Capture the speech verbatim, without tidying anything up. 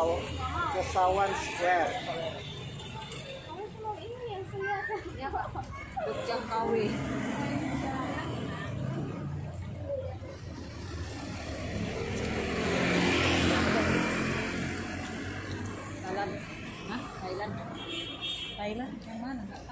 Kesaw Kesawan Square. Kamu cuma ini yang kelihatan. Ya Pak. Bujang Kawi. Thailand. Hah? Thailand. Thailand yang mana?